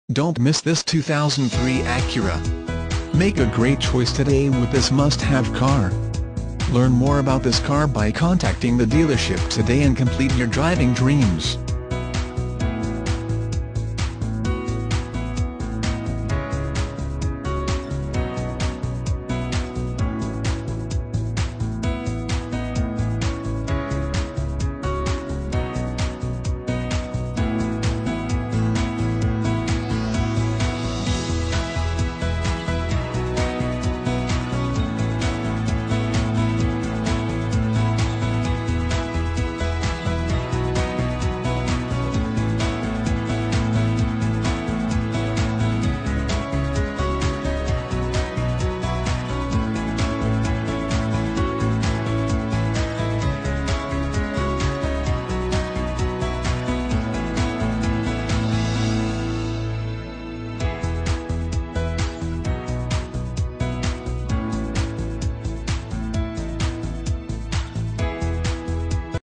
Don't miss this 2003 Acura. Make a great choice today with this must-have car. Learn more about this car by contacting the dealership today and complete your driving dreams.